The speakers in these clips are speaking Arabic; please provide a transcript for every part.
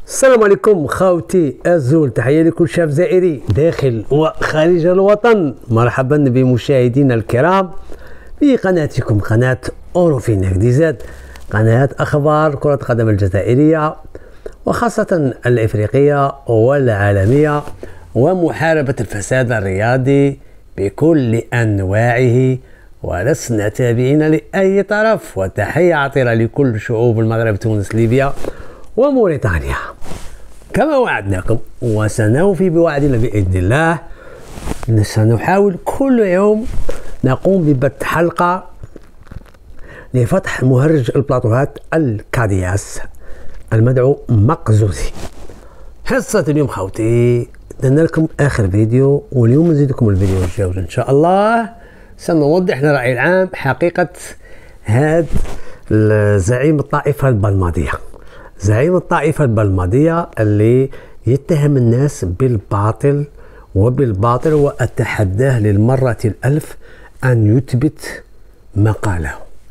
السلام عليكم خاوتي الزول، تحية لكل شاب زائري داخل وخارج الوطن. مرحبا بمشاهدينا الكرام في قناتكم قناة أوروفيناك دي زاد، قناة أخبار كرة القدم الجزائرية وخاصة الإفريقية والعالمية ومحاربة الفساد الرياضي بكل أنواعه، ولسنا تابعين لأي طرف. وتحية عطرة لكل شعوب المغرب، تونس، ليبيا وموريتانيا. كما وعدناكم وسنوفي بوعدنا بإذن الله، سنحاول كل يوم نقوم ببث حلقة لفتح مهرج البلاطوهات الكادياس المدعو مقزوزي. حصة اليوم خوتي درنا لكم آخر فيديو، واليوم نزيدكم الفيديو الجاوز إن شاء الله. سنوضح للرأي العام حقيقة هذا زعيم الطائفة البلماضية، زعيم الطائفة البلماضية اللي يتهم الناس بالباطل وبالباطل، وأتحداه للمرة الألف أن يثبت ما قاله.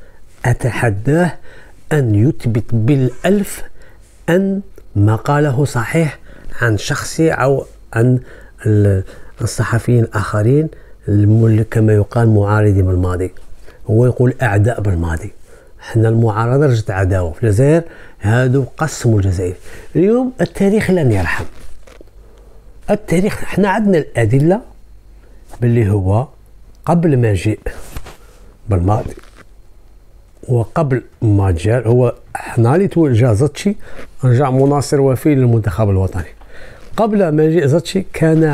أتحداه أن يثبت بالألف أن ما قاله صحيح عن شخصي أو عن الصحفيين الآخرين كما يقال معارضي بالماضي. هو يقول أعداء بالماضي، احنا المعارضة رجعت عداوة في الجزائر، هادو قسموا الجزائر. اليوم التاريخ لن يرحم. التاريخ احنا عندنا الأدلة باللي هو قبل ما جاء بالماضي وقبل ما جاء، هو احنا اللي توجه زاتشي رجع مناصر وفي للمنتخب الوطني. قبل ما جاء زاتشي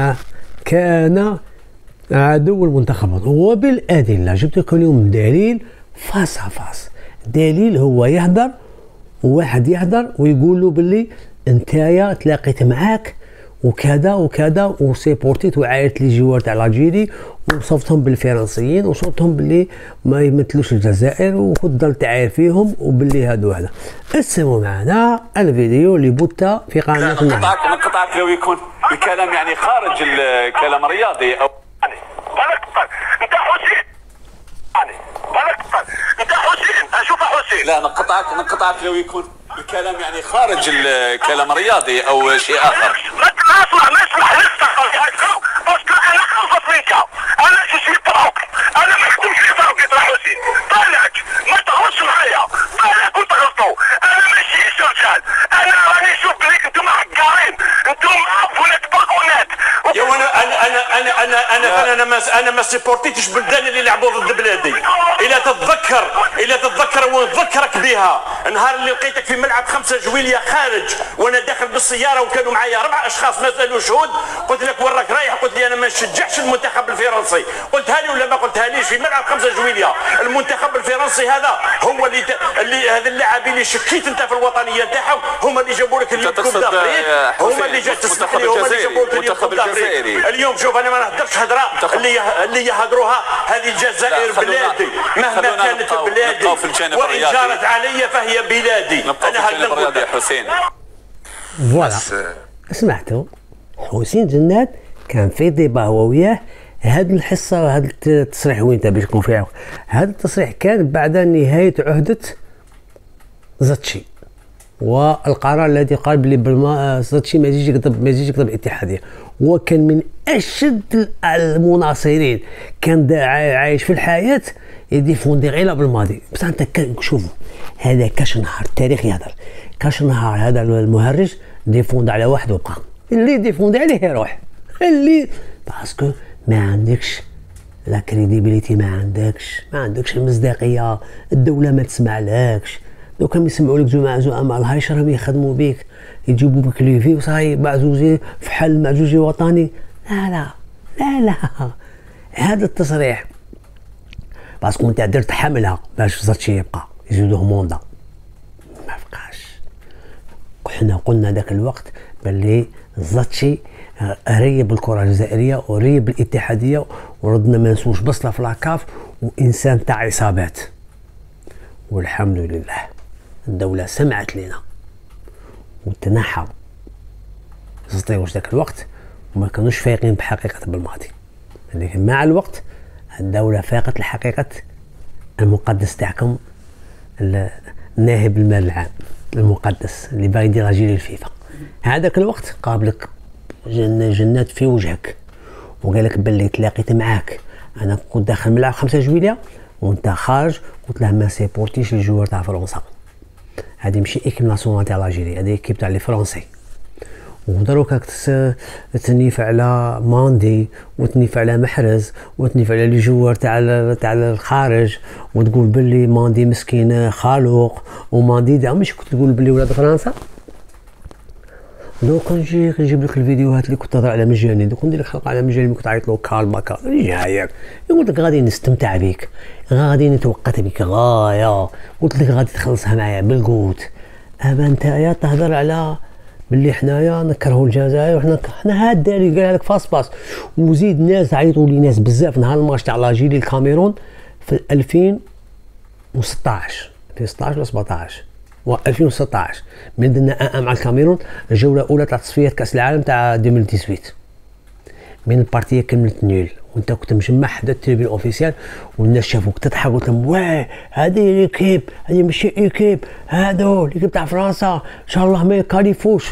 كان عدو المنتخب الوطني، وبالأدلة جبت لكم اليوم دليل فاس فاس. دليل هو يهدر وواحد يهدر ويقول له باللي انتايا تلاقيت معاك وكذا وكذا وسيبورتيت وعايرت لي جوار تاع لاجيري وصفتهم بالفرنسيين وصفتهم باللي ما يمثلوش الجزائر وفضلت عاير فيهم وباللي هادو هذا. اسمعوا معنا الفيديو اللي بوتا في قناه نقطعك لو يكون الكلام يعني خارج الكلام الرياضي او انت حسين انت حسين اشوف حسين. لا نقطعك لو يكون الكلام يعني خارج الكلام الرياضي او شيء اخر. ما اسمح باسكو انا خلصت منك، انا شي بروك، انا ما نخدمش في بروك يا حسين. طلعك ما تغلطش معايا، طلعك وتغلطوا، انا ماشي رجال، انا راني نشوف بليك انتم حقارين، انتم عفونات باغونات. يا انا ما سيبورتيتش بلدان اللي لعبوا ضد بلادي. الى تتذكر ونذكرك بها النهار اللي لقيتك في ملعب 5 جويلية خارج وانا داخل بالسياره وكانوا معايا 4 اشخاص ما زالوا شهود، قلت لك وراك رايح، قلت لي انا ما نشجعش المنتخب الفرنسي. قلتها لي ولا ما قلتها ليش؟ في ملعب 5 جويلية المنتخب الفرنسي هذا هو اللي هذا اللاعبين اللي شكيت انت في الوطنيه نتاعهم هما اللي جابوا لك اليوم كوب دافريك، هما اللي جات تسمح لي، هما اللي جابوا لك اليوم كوب دافريك. اليوم شوف انا ما نهدرش هضره اللي يهضروها هذه الجزائر بلادي مهما كانت بلادي، وان جارت علي فهي بلادي. انا هذا حسين. فوالا سمعتوا حسين جنات كان في ديبا هو وياه. هذه الحصه وهذا التصريح وين باش يكون فيها، هذا التصريح كان بعد نهايه عهده زاتشي والقرار الذي قال بلي زاتشي ما يجيش يقدم الاتحاديه، وكان من اشد المناصرين، كان عايش في الحياه يديفوندي غير بالماضي. بس انت شوفوا هذا كاش نهار التاريخ يهضر، كاش نهار هذا المهرج ديفوند على واحد وبقى اللي ديفوند عليه يروح، اللي باسكو ما عندكش لا كريديبيليتي، ما عندكش المصداقيه، الدوله ما تسمعلكش. لو كانوا يسمعوا لك زعماء الهايشر راهم يخدموا بك، يجيبوا بك ليفي وصاي معزوزي فحل معزوزي وطني. لا هذا التصريح باسكو انت درت حمله باش زاتشي يبقى يزيدوه موندا، ما بقاش. حنا قلنا ذاك الوقت باللي زاتشي ريب الكره الجزائريه وريب الاتحاديه، وردنا ما نسوش بصله في لاكاف، وانسان تاع عصابات. والحمد لله الدوله سمعت لنا وتنحى زطيوش ذاك الوقت، وما كانوش فايقين بحقيقه بالماضي. لكن مع الوقت الدوله فاقت لحقيقه المقدس تاعكم، ناهب المال العام المقدس اللي باغي يدير راجل الفيفا. هذاك الوقت قابلك جنات في وجهك وقال لك باللي تلاقيت معاك، انا كنت داخل الملعب 5 جويلية وانت خارج، قلت له ما سيبورتيش الجوار تاع فرنسا. هذه ماشي ايكيب ناسيونال تاع لاجيري، هذه ايكيب تاع لي فرونسي. ودروك راك تنيف على ماندي وتنيف على محرز وتنيف على لي جوار تاع الخارج، وتقول باللي ماندي مسكين خالق وماندي دا مش كنت تقول باللي ولاد فرنسا. دوك نجيب لك الفيديوهات اللي كنت تهضر على مجاني، دوك ندير لك حلقه على مجاني كنت تعيط له كالما جايك، قلت لك غادي نستمتع بك، غادي نتوقت بك غايه، قلت لك غادي تخلصها معايا بالقوت. ابا نتايا تهضر على باللي حنايا نكرهوا الجزائر وحنا هاد الدراري قالها لك فاس باس، وزيد ناس عيطوا لي ناس بزاف نهار الماتش تاع لاجيري الكاميرون في 2016 ولا 17 و 2016 من درنا مع الكاميرون الجوله الاولى تاع تصفيات كاس العالم تاع 2018 من البارتيه كملت نيل، وانت كنت مجمع حدا التلفزيون اوفيسيال والناس شافوك تضحك قلت لهم واه هذه ليكيب، هذه ماشي ايكيب، هادو ليكيب تاع فرنسا ان شاء الله ما يكاليفوش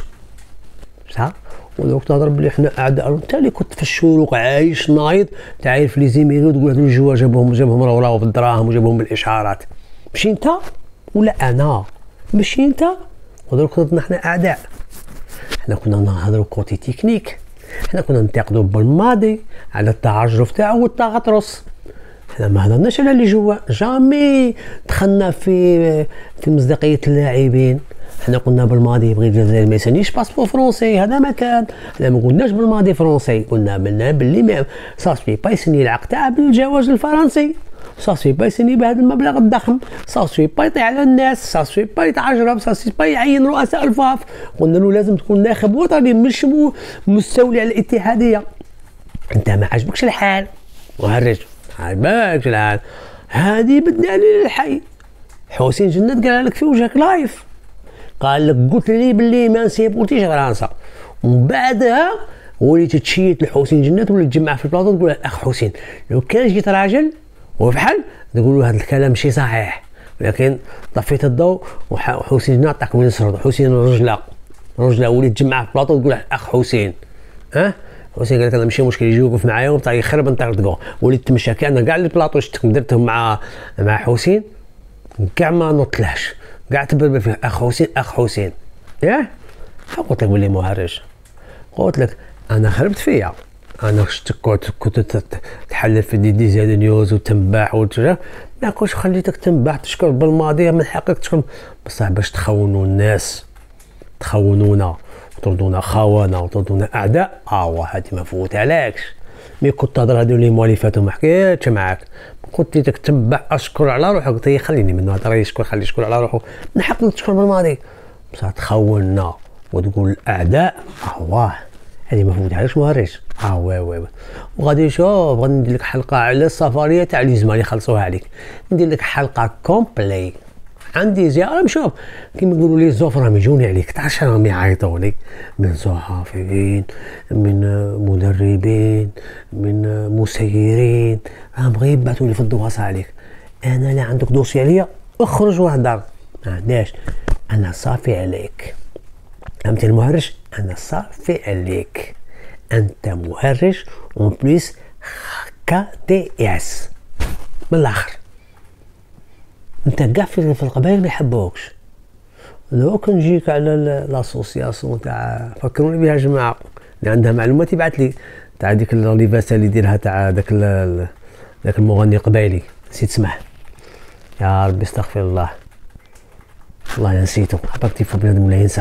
صح. ودوك تهضر بلي حنا اعداء، انت اللي كنت في الشروق عايش نايض تعرف لي زيميري وتقول هذو الجوار جابهم روراو بالدراهم وجابهم بالاشعارات، ماشي انت ولا انا، ماشي انت. ودروك كنا حنا اعداء، حنا كنا نهضروا كوتي تكنيك، حنا كنا ننتقدوا بالماضي على التعجرف تاعو والتغطرس، حنا ما هضرناش على لي جوار، جامي دخلنا في مصداقيه اللاعبين. حنا قلنا بالماضي بغي الجزائر ما يسنيش باسبور فرونسي، هذا ما كان، حنا ما قلناش بالماضي فرونسي، قلنا باللي ما صافي با يسني العقد تاع بالجواز الفرنسي، صافي با يسني بهذا المبلغ الضخم، صافي با يطيح على الناس، صافي با يتعجرف، صافي با يعين رؤساء الفاف. قلنا له لازم تكون ناخب وطني مش مستولي على الاتحاديه. انت ما عجبكش الحال مهرج، ما عجبكش الحال، هذه بدنا للحي. حسين جنات قال لك في وجهك لايف، قال لك قلت لي باللي ما نسيبورتيش فرنسا، ومن بعدها وليت تشيت لحسين جنات ولا تجمع في البلاطو تقول اخ حسين لو كان جيت راجل وفحل تقول له هذا الكلام ماشي صحيح، ولكن طفيت الضوء وحسين جنات عطاك وين يسرد، حسين رجله وليت تجمع في البلاطو تقول اخ حسين حسين قال لك انا ماشي مشكل يجي يوقف معايا وبتاع يخرب انت تلقاه، وليت تمشى كان كاع البلاطو شفتهم درتهم مع حسين كاع ما نطلعش كاع تبربر فيه اخ حسين ياه. قلت لك بلي مهرج، قلت لك انا خربت فيا، انا كنت تحلل في دي زاد نيوز وتنباع وتجا، ما كنتش خليتك تنباع تشكر بالماضي من حقك تشكر، بصح باش تخونوا الناس تخونونا وتردونا خونه وتردونا اعداء، هذه ما فوتهالكش. مي كنت تهضر هذو لي مؤلفات وما حكيتش معاك، قلت لك تنبع اشكر على روحك، قلت لي خليني من هذا يشكر، خلي يشكر على روحه، من حقك تشكر بالماضي، بصح تخوننا وتقول الاعداء هذه ما فوتهالكش مهرج. وي وغادي شوف غادي ندير لك حلقه على السفريه تاع ليزما اللي خلصوها عليك، ندير لك حلقه كومبلي، عندي زياره شوف كيما يقولوا لي الزوف راهم يجوني عليك، تعرف راهم يعيطوا لي من صحفيين من مدربين من مسيرين، راهم بغيو يبعثوا لي في الدواسه عليك. انا لا عندك دوسي عليا اخرج واهدر، ما عنداش، انا صافي عليك، فهمت المهرج؟ انا صافي عليك، انت مهرج اون بليس كا اس من الاخر، انت كاع في القبائل ما يحبوكش. لو كنجيك على لاسوسياسيون تاع فكروني بها جماعه اللي عندها معلومات يبعث لي، تاع ديك الليفاسه اللي يديرها تاع داك المغني القبائلي نسيت اسمه، يا ربي استغفر الله والله نسيتو، حبك تيفو بنادم ولا ينسى،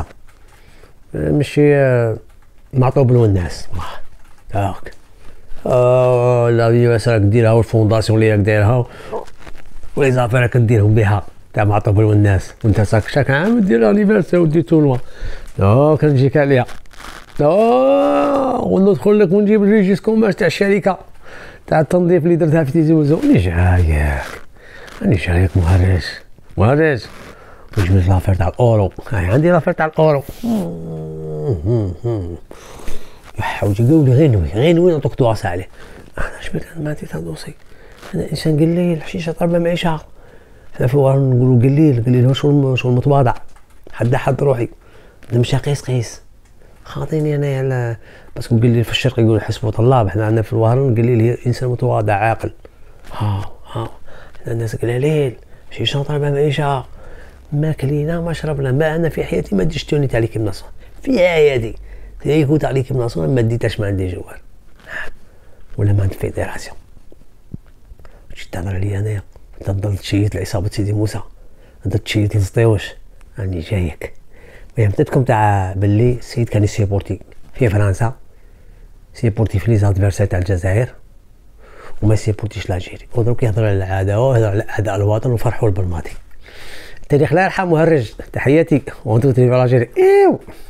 ماشي معطوب له الناس هاك لا ليفاسه راك ديرها والفونداسيون اللي راك دايرها ولي زافير راك ديرهم بها تاع معطوب له الناس، وانت شاك عام دير ليفاسه وديتو لوا كنجيك عليها وندخل لك ونجيب الريجيس كوماج تاع الشركه تاع التنظيف اللي درتها في تيزي وزو. راني جايك مهرج وجبت لافير تاع الاورو، عندي لافير تاع الاورو حاولت قولي غير نوي نعطوك دواسه عليه. انا جبت ما عطيتها دوسي، انا انسان قليل حشيشه طربه معيشها، حنا في الوطن نقولوا قليل هو شغل متواضع، حد روحي نمشي قيس خاطيني انايا على باسكو قال لي في الشرق يقول حسبة الله، حنا عندنا في الوهران قال لي انسان متواضع عاقل. ها حنا الناس قلالين ماشي شاطر بمعيشة، ما كلينا ما شربنا، ما انا في حياتي ما ديتش تونيت عليك النصر في حياتي، كنت عليك النصر ما ديتش، ما عندي جوال ولا ما عندي فيدراسيون. شي تهضر عليا انايا تفضل تشيت لعصابة سيدي موسى، انت تشيت لزطيوش راني جايك. المهم تذكركم تاع باللي السيد كان يسيبورتي في فرنسا، سيبورتي في لي زادفيرسير تاع الجزائر وما سيبورتيش لاجيري، ودروك يهضر على العداوه ويهضر على اعداء الوطن وفرحوا بالماضي. التاريخ لا يرحم مهرج، تحياتي وانتو تريفي لاجيري. ايوا